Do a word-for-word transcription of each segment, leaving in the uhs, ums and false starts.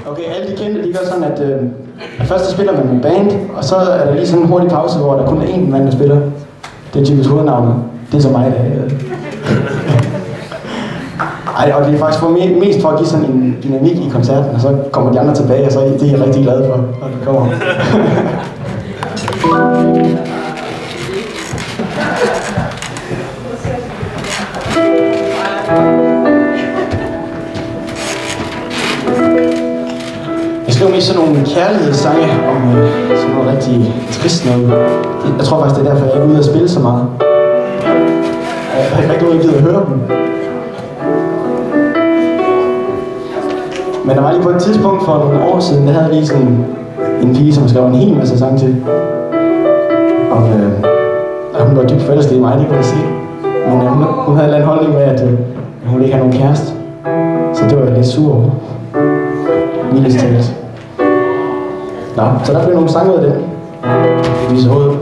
Okay, alle de kendte, de gør sådan, at øh, først spiller man med band, og så er der lige sådan en hurtig pause, hvor der kun er én mand, der spiller. Det er typisk hovednavnet. Det er så mig, der er. Ej, og det er faktisk for me mest for at give sådan en dynamik i koncerten, og så kommer de andre tilbage, og så det er jeg rigtig glad for, når de kommer. Jeg skrev mest sådan nogle kærlighedssange om øh, sådan noget rigtig trist noget. Jeg tror faktisk, det er derfor, jeg er ude at spille så meget. Jeg har ikke rigtig noget, jeg gider at høre dem. Men der var lige på et tidspunkt for nogle år siden, der havde jeg lige sådan en pige, som skrev en hel masse sange til. Og, øh, og hun var dybt forelsket i mig, det kan jeg sige. Men øh, hun, hun havde en eller anden holdning med, at øh, hun ville ikke have nogen kæreste. Så det var jeg lidt sur over. Mildest talt. Nå, så der blev nogle sange ud af den. Det viser hovedet.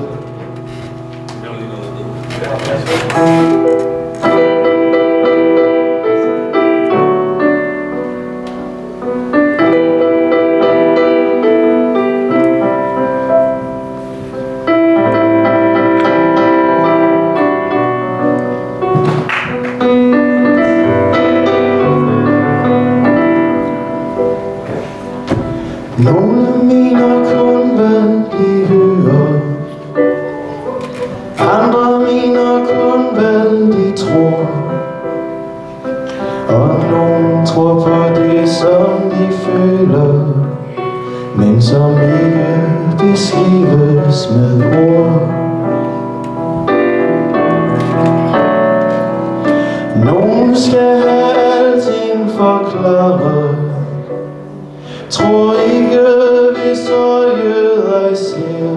Nogle mener kun, hvad de hører. Andre mener kun, hvad de tror. Og nogle tror på det, som de føler, men som ikke beskrives med ord. Nogle skal have alting forklaret. Tror ikke, hvis øjet ej ser.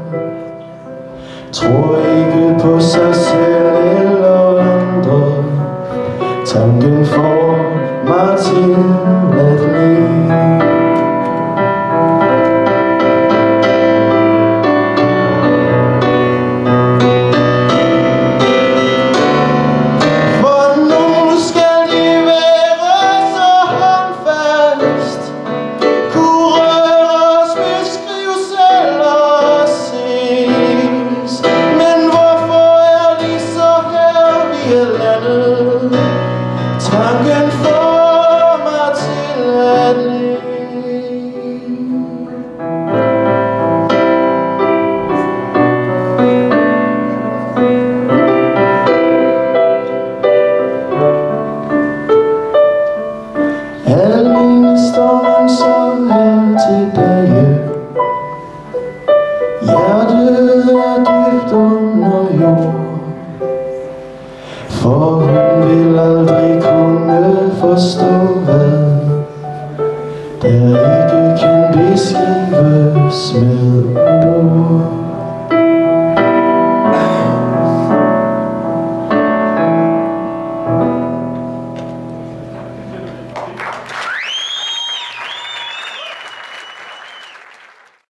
Tror ikke på sig selv eller andre. Tanken får mig til at le. Tanken får mig til at le. Alene står man så her tilbage. Hjertet er dybt under jord. For hun vil aldrig kunne forstå, hvad der ikke kan beskrives med ord.